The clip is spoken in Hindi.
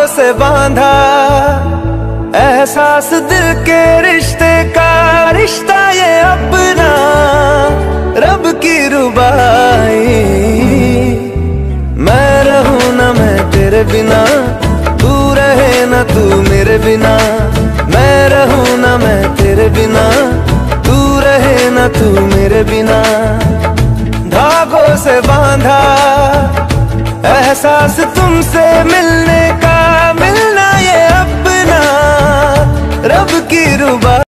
से बांधा एहसास दिल के रिश्ते का, रिश्ता ये अपना रब की रुबाई। मैं रहूं ना मैं तेरे बिना, तू रहे ना तू मेरे बिना। मैं रहूं ना मैं तेरे बिना, तू रहे ना तू मेरे बिना। धागों से बांधा एहसास तुमसे मिलने का, मिलना ये अपना रब की रुबा।